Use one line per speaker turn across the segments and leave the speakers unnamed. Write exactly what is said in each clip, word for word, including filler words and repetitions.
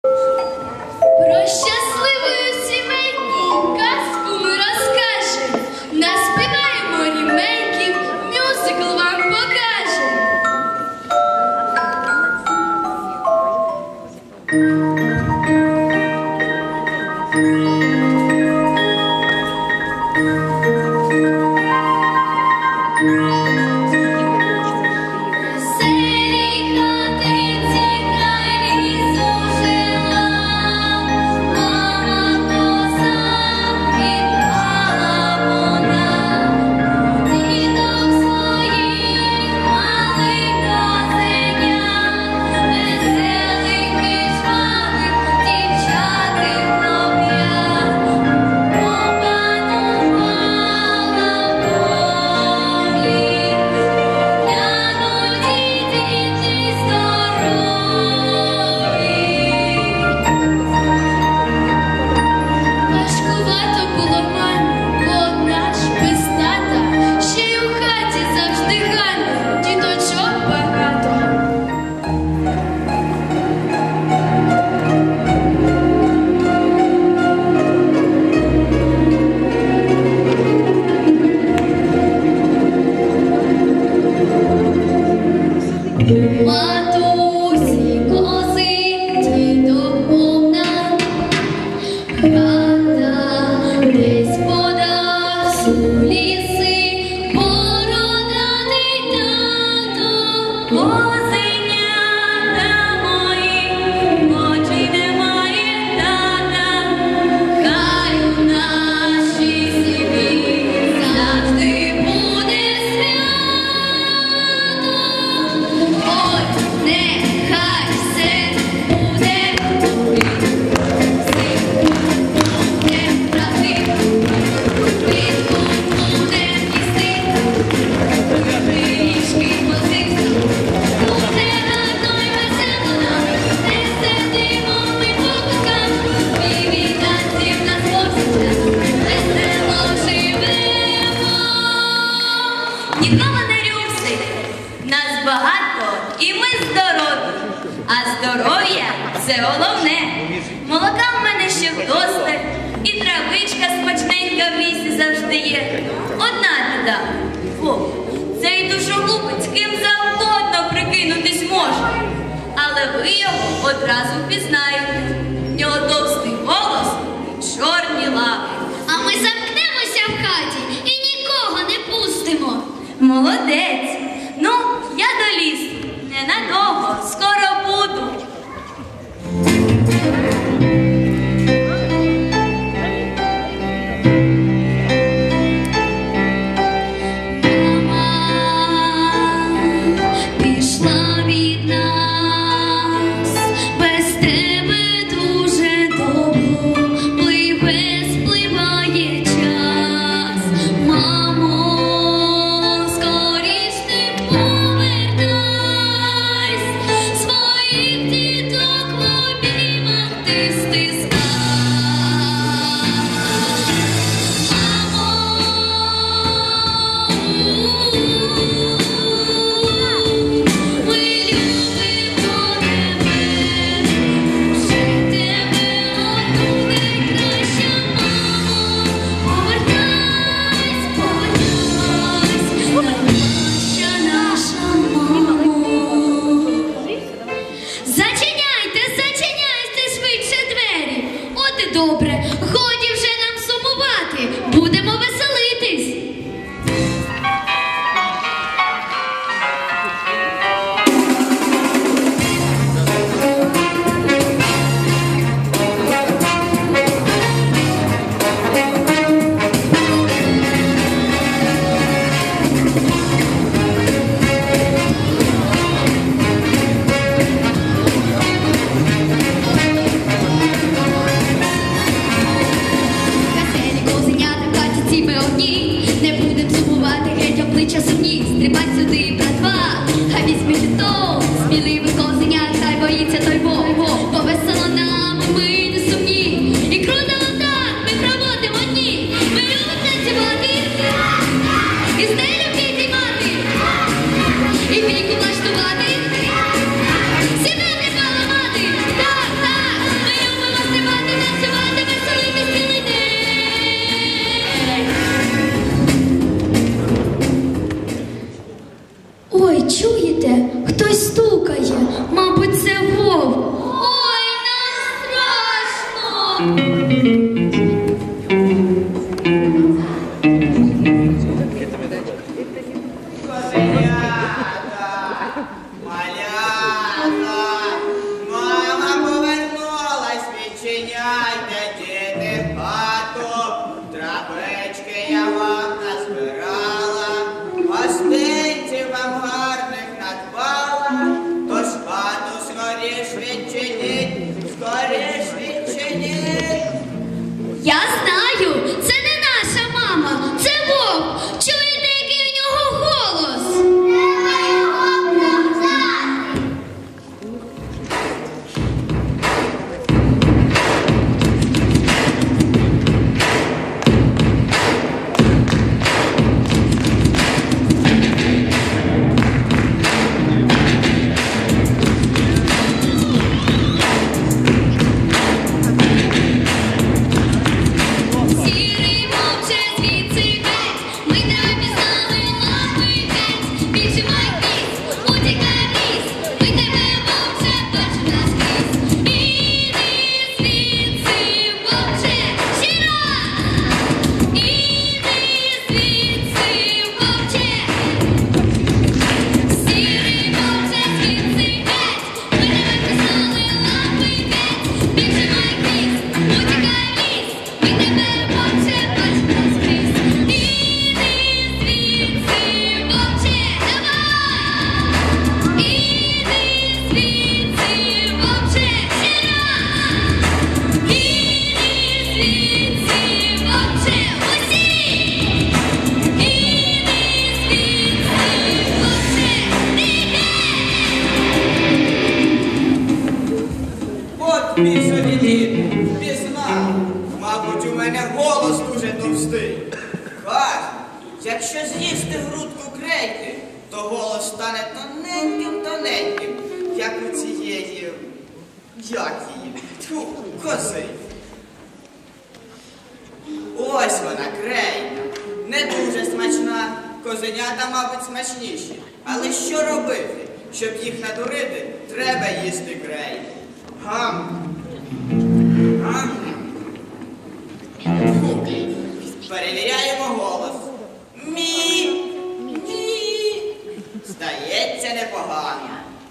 Про щасливу сімейку казку ми розкажемо, наспіваємо рімейків, мюзикл вам покажемо. Матусі коси, дідок повна, хата десь подав у ліси, бородатий тато, козенята мої, очі немає тата, хай у нашій сім'ї завжди буде свято. Ой, нехай все буде добре, всім буде правди, влітку буде їсти, пиріжки возити, буде гарно й весело нам, не сидимо ми по кутках, і від танців нас хлопців, весело живемо. Нікого не рюкси, нас багато і ми здорові, а здоров'я – це головне. Молока в мене ще вдосталь, і травичка смачненька в лісі завжди є. Одна біда – вовк. Цей душогубець ким завгодно прикинутись може, але ви його одразу впізнаєте. В нього товстий голос і чорні лапи. А ми замкнемося в хаті і нікого не пустимо. Молодець. Ну, я до лісу. Ненадовго. Скоро буду. Мама пішла від нас, без тебе дуже довго пливе, спливає час. Мамо, скоріш ти повертай, своїх діток в обіймах ти стискай. Мамо, ми любимо тебе, вже тебе одну найкраща. Мамо, повертайся, повертайся, найкраща наша мамо. Зачиняйте, зачиняйте швидше двері. От і добре, годі вже нам сумувати, будемо веселитись. Я знаю, це не наша мама, це вовк. Чуєте, який у нього голос? Треба його провчати. Сірий мовче, звідси геть, ми тебе пізнали, лапи геть. Піджимай хвіст, утікай в ліс, ми тебе мовче, бачимо наскрізь. Іди звідси, мовче, ще раз. Іди звідси, мовче. Сірий мовче, звідси геть, ми тебе пізнали, лапи геть. Піджимай хвіст, утікай в ліс, ми тебе мовче, бачимо наскрізь. Іди звідси, мовче, давай. Іди звідси, мовче, ще раз. Іди звідси, мовче, усі. Іди звідси, мовче, тихе.
От мій совіт, пізнав. Мабуть, у мене голос дуже товстий. Каже, якщо з'їсти грудку крейки, то голос стане тоненьким-тоненьким, як у цієї, як її, тьфу, кози. Ось вона, крейка. Не дуже смачна, козенята, мабуть, смачніші. Але що робити? Щоб їх надурити, треба їсти крейку. Гам. Гам. Фу. Перевіряємо голос. Мі. Мі. Здається, непогано.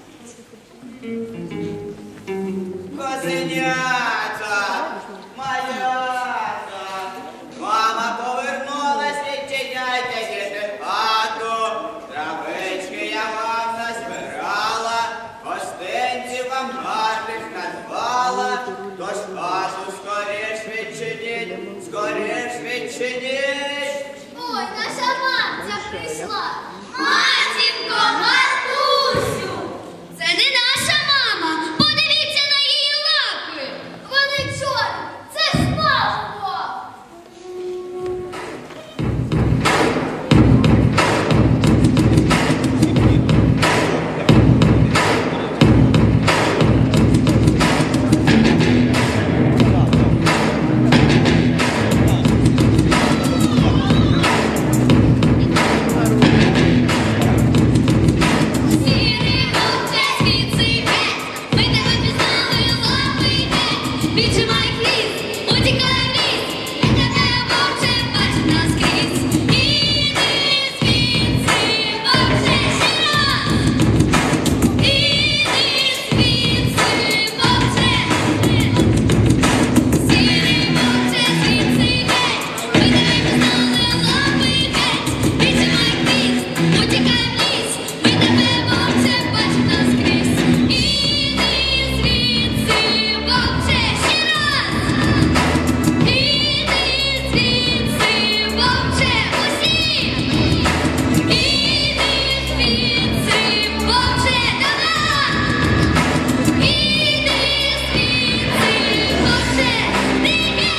Козенята. Малята. Мама повернулась, відчиняйте, діти, в хату. Травички я вам назбирала, гостинців вам гарних назвала. Тож хату скоріш відчиніть, скоріш відчиніть.
Ой, наша мамця прийшла. Матінко, матусю! Це не наша мама. Подивіться на її лапи. Вони чорні. Це ж Павло. Сірий мовче, звідси геть, ми тебе пізнали, лапи геть. Піджимай хвіст, утікай в ліс, ми тебе мовче, бачимо наскрізь. Іди звідси, мовче, ще раз. Іди звідси, мовче. Сірий мовче, звідси геть, ми тебе пізнали, лапи геть. Піджимай хвіст, утікай в ліс, ми тебе мовче, бачимо наскрізь. Іди звідси, мовче, ще раз. Іди звідси, мовче, усі. Іди звідси, мовче, давай. Іди звідси, мовче, тихе.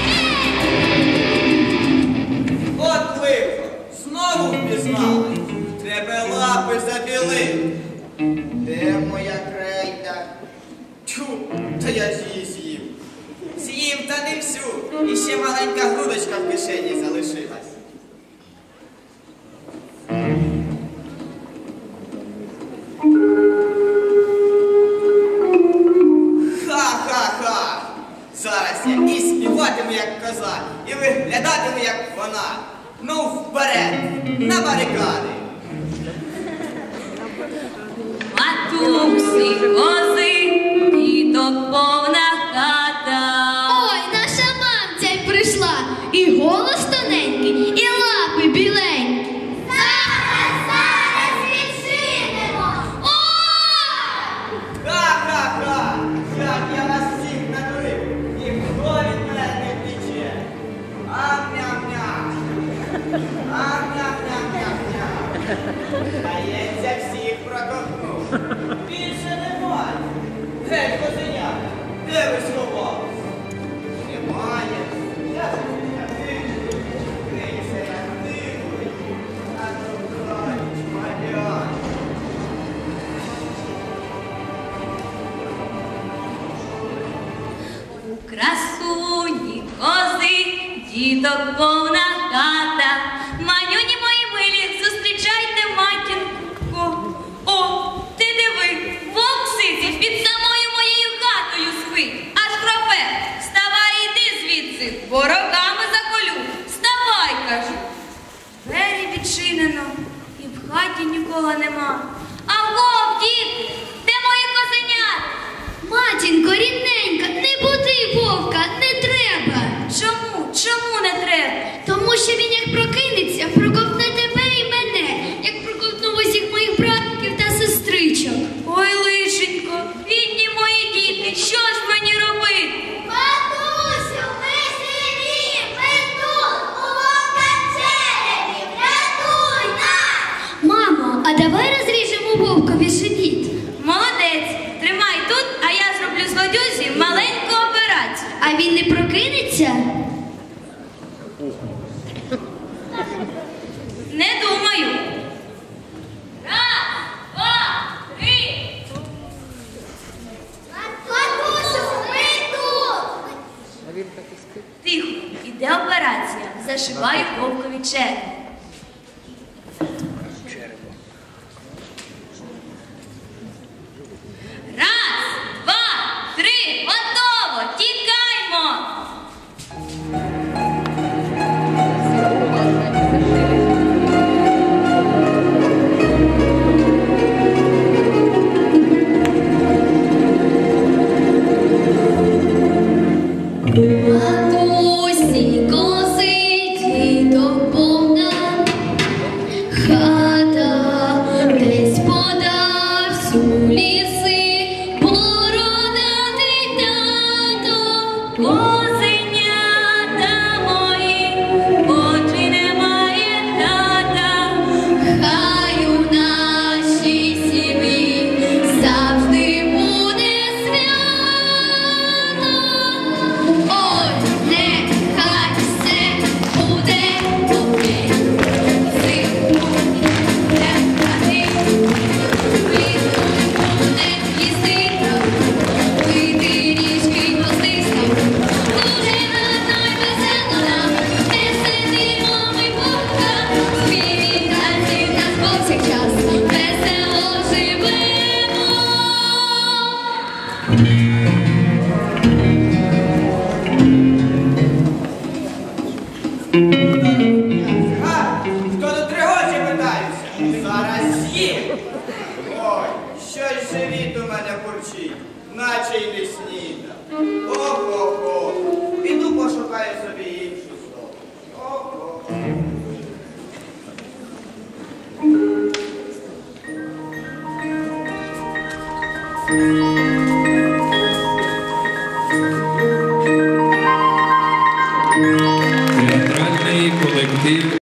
От лихо, знову впізнали. Треба лапи забілити. Де моя крейда? Тьфу, та я ж її з'їв. З'їв, та не всю. І ще маленька грудочка в кишені залишилась. Ха-ха-ха! Зараз вдягатимуся і співатиму, як коза, і виглядатиму, як вона. Ну, вперед, на барикади.
Матусі, кози, діток повна хата.
Ой, наша мамця й прийшла, і голос тоненький, і лапи біленькі. Зараз, зараз відчинимо. Ой!
Ха-ха-ха! Як я вас всіх надурив! Ніхто від мене не втече! Ам-ням-ням! Ам-ням-ням-ням-ням! Здається, всіх проковтнув! Більше немає! Геть, козенята! Де ви сховались? Немає! Я ж не дивлюсь! Крийся, я дивлюсь! А то краніч, малянь!
У красуні кози, діток повна хата. Манюні мої милі, зустрічайте матінку. О, ти диви, вовк сидить під самою моєю хатою спить. Аж хропе. Вставай, іди звідси, бо рогами заколю. Вставай, кажу. Двері відчинено, і в хаті нікого нема. Аго, діти, де мої козенята?
Матінко, рідненька, не буди вовка, не треба.
Чому? Чому не треба?
Тому що він як прокинеться, проковтне тебе і мене, як проковтнув усіх моїх братиків та сестричок.
Ой, лишенько, бідні мої діти, що ж мені робити?
Матусю, ми живі, ми тут, у вовка череві, врятуй нас! Мамо, а давай розріжемо вовкові живіт.
Молодець, тримай тут, а я зроблю злодюзі маленьку операцію.
А він не прокинеться?
Не думаю. Раз, два, три.
Матусю, ми тут!
Тихо, іде операція. Зашиваю вовкові череп. Раз, два, три, готово, тікаймо.
Матусі, кози, діток повна хата, десь подав всю ліси, бородатий тато.
Козенята мої, очі немає тата.
Хай у нашій сім'ї завжди буде свято. Ой, нехай все буде окей. Зиму не хати, влітку буде їсти, пити річки й гостиськи. Дуже гарно й весело нам, не сидимо ми вовка, співі танців нас повсякчас, весело живемо.
А, хто тут регоче, питаюся? Зараз з'їм. Ой, щось живіт у мене бурчить, наче й не сніда. Ого-го. Піду пошукаю собі іншу столу. Ого-го.
Театральний колектив